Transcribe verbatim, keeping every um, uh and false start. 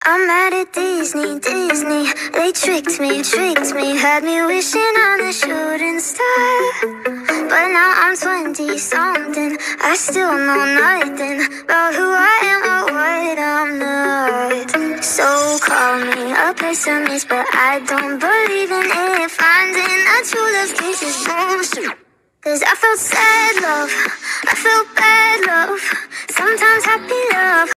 I'm mad at Disney, Disney. They tricked me, tricked me. Had me wishing on a shooting star. But now I'm twenty-something. I still know nothing about who I am or what I'm not. So call me a pessimist, but I don't believe in it. Finding a true love case is bullshit. Cause I felt sad love, I felt bad love, sometimes happy love.